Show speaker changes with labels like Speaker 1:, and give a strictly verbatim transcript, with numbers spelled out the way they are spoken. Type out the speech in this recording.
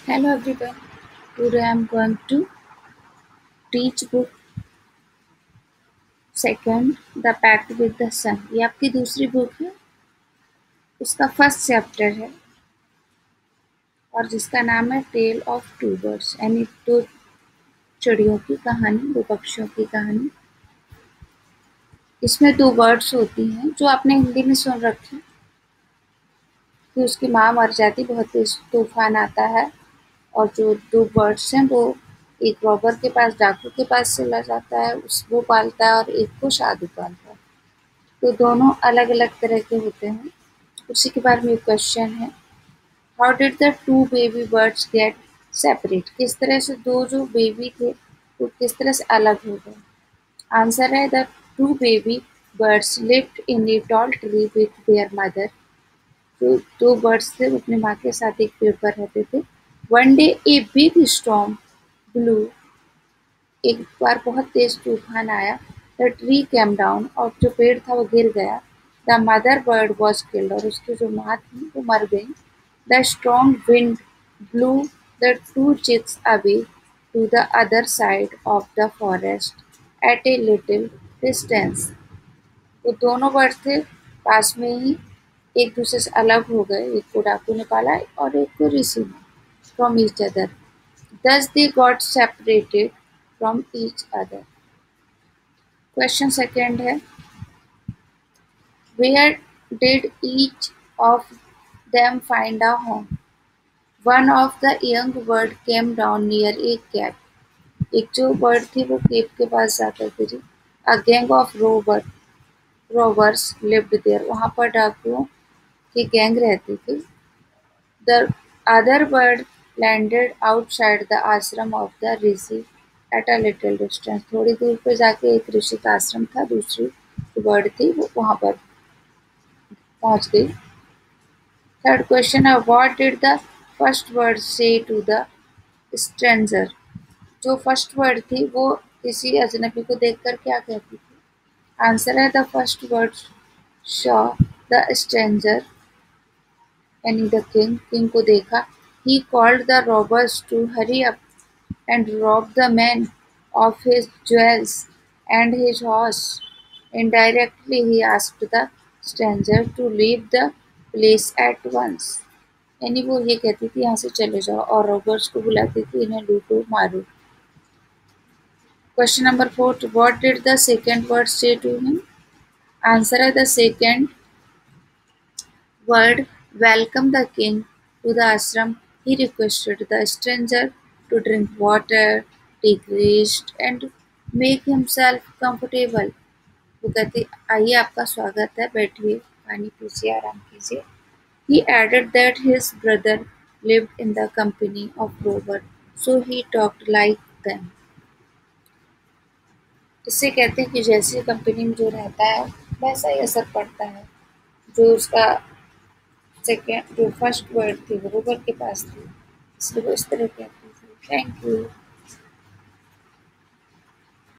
Speaker 1: Hello everyone. Today I am going to teach book second The Pact with the Sun. ये आपकी दूसरी book है, उसका first chapter है और जिसका नाम है टेल ऑफ टू बर्ड्स, यानी दो चिड़ियों की कहानी, दो पक्षियों की कहानी। इसमें दो बर्ड्स होती हैं जो आपने हिंदी में सुन रखी कि उसकी माँ मर जाती, बहुत तेज तूफान आता है और जो दो बर्ड्स हैं वो एक रॉबर के पास, डाकू के पास चला जाता है, उस वो पालता है और एक को साधु पालता है। तो दोनों अलग अलग तरह के होते हैं। उसी के बारे में क्वेश्चन है, how did the two baby birds get separate? किस तरह से दो जो बेबी थे वो किस तरह से अलग हो गए? आंसर है, the two baby birds lived in a tall tree with their mother. जो दो बर्ड्स थे वो अपनी माँ के साथ एक पेड़ पर रहते थे। One day a big storm blew, एक बार बहुत तेज तूफान आया। द ट्री केम डाउन, और जो पेड़ था वो गिर गया। The mother bird was killed, और उसकी जो माँ थी वो मर गई। The strong wind blew the two chicks away to the other side of the forest at a little distance. वो दोनों बर्ड थे, पास में ही एक दूसरे से अलग हो गए। एक को डाकू ने पाला और एक को ऋषि ने, from each other. Thus they got separated from each other. Question second है, where did each of them find a home? One of the young bird came down near a cave. एक जो बर्ड थी वो केव के पास जाकर गिरी। A gang of robber robbers lived there. वहाँ पर डाकुओं की गैंग रहती थी। The other bird landed outside the ashram of the rishi at a little distance. थोड़ी दूर पे जाके एक ऋषि का आश्रम था, दूसरी जो बर्ड थी वो वहाँ पर पहुँच गई। थर्ड क्वेश्चन है, what did the first bird say to the stranger? जो फर्स्ट बर्ड थी वो किसी अजनबी को देखकर क्या कहती थी? आंसर है, the first bird saw the stranger, यानी द किंग, किंग को देखा। He called the robbers to hurry up and rob the man of his jewels and his horse. Indirectly he asked the stranger to leave the place at once. यानी वो ये कहती थी यहाँ से चले जाओ, और रॉबर्स को बुलाती थी इन्हें लूटो मारो। Question number fourth, what did the second word say to him? Answer है, the second word welcomed the king to the ashram. He requested the stranger to drink water, take rest, and make himself comfortable. वो कहती, आइए आपका स्वागत है, बैठिए, पानी पीजिए, आराम कीजिए। He added that his brother lived in the company of robbers, so he talked like them. इससे कहते हैं कि जैसे कंपनी में जो रहता है वैसा ही असर पड़ता है। जो उसका सेकेंड जो फर्स्ट वर्ड थी वो रोबर के पास थी, इसलिए वो इस तरह कहती थी। Thank you.